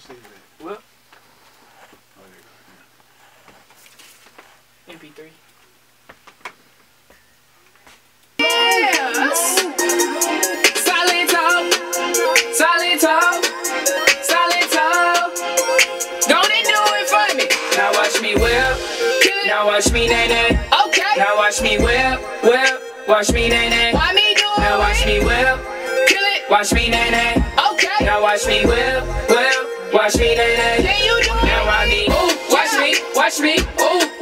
save it. What? Oh, there you go. MP3. Silentó. Don't it do it for me. Now watch me whip. Now watch me nay-nay. Okay. Now watch me whip. Watch me nay-nay. Why me do it? Now watch me whip. Kill it. Watch me nay-nay. Okay. Now watch me whip. Watch me nay-nay. Can you do it? Now watch me. Ooh. Watch me. Ooh.